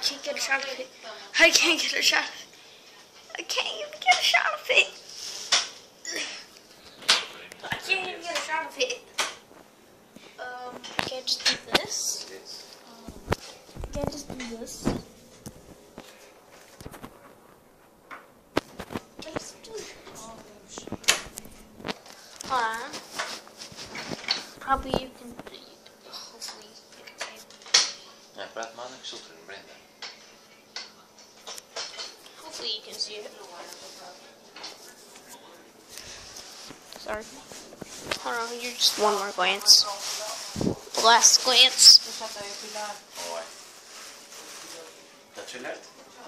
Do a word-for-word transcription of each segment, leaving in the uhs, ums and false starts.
can't get a shot of it. I can't get a shot of it. I can't even get a shot of it. I can't even get a shot of it. Um, can I just do this? Um, can I just do this? Let's do this. Hold on. Probably you can. Hopefully you can see. Ja, praat maar, ik zoek er een Brenda. Hopefully you can see it. Sorry. Hold on, you're just one more glance. Last glance. Mooi. Dat je net?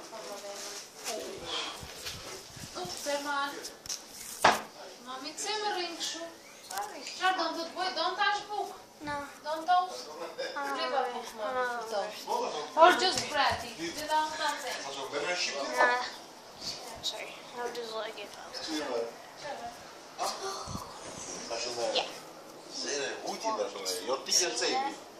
Zeg maar. Mami, ring σου. Sorry. Don't do it. Don't touch book. No. Don't toast. Uh, Or just bread. You don't something. Nah. Sorry. I'll just like it. Yeah. Hoe je dat zo? Je had tien jaar zeven.